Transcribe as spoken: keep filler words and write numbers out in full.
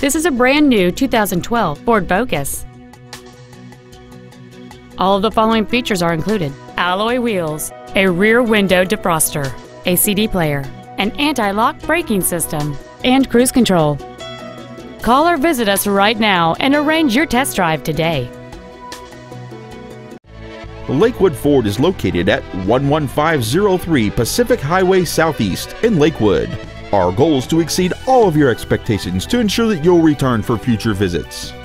This is a brand new two thousand twelve Ford Focus. All of the following features are included: alloy wheels, a rear window defroster, a C D player, an anti-lock braking system, and cruise control. Call or visit us right now and arrange your test drive today. Lakewood Ford is located at one one five zero three Pacific Highway Southeast in Lakewood. Our goal is to exceed all of your expectations to ensure that you'll return for future visits.